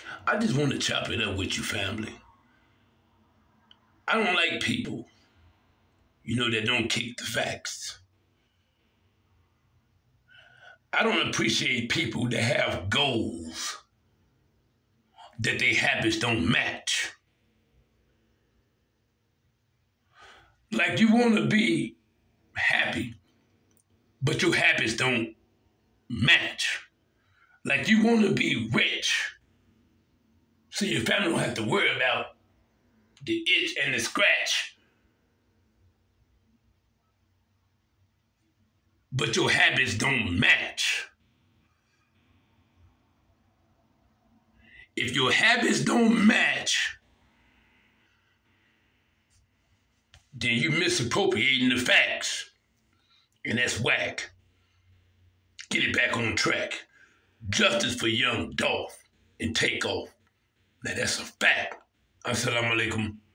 I just want to chop it up with you, family. I don't like people, that don't kick the facts. I don't appreciate people that have goals that their habits don't match. Like you want to be happy, but your habits don't match. Like you want to be rich, so your family don't have to worry about the itch and the scratch. But your habits don't match. If your habits don't match, then you misappropriating the facts. And that's whack. Get it back on track. Justice for young Dolph and take off. Now that's a fact. Assalamualaikum.